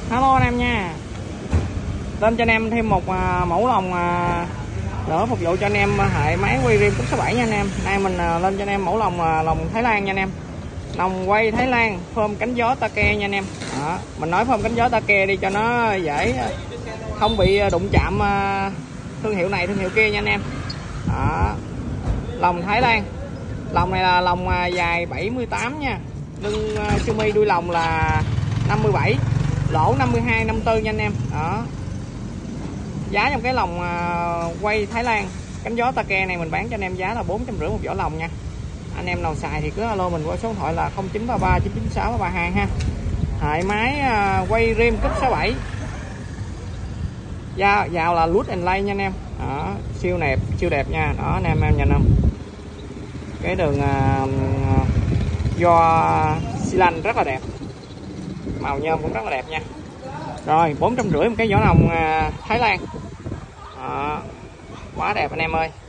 Hello anh em nha. Lên cho anh em thêm một mẫu lồng nữa phục vụ cho anh em hệ máy quay rim cúp 67 nha anh em. Nay mình lên cho anh em mẫu lồng Thái Lan nha anh em. Lồng quay Thái Lan phơm cánh gió Take nha anh em. Đó, mình nói phơm cánh gió Take đi cho nó dễ, không bị đụng chạm thương hiệu này thương hiệu kia nha anh em. Đó, lồng Thái Lan. Lồng này là lồng dài 78 nha. Lưng sumi đuôi lồng là 57, lỗ 52 54 nha anh em. Đó, giá trong cái lồng quay Thái Lan cánh gió Take này mình bán cho anh em giá là 450 một vỏ lồng nha. Anh em nào xài thì cứ alo mình qua số điện thoại là 0933 996 332 ha. Hệ máy quay rim cúp 67, vào là Loot and Lay nha anh em. Đó, siêu đẹp nha. Đó anh em nhìn không, cái đường do xi lanh rất là đẹp, màu nhôm cũng rất là đẹp nha. Rồi 450 một cái vỏ lồng Thái Lan. Đó, quá đẹp anh em ơi.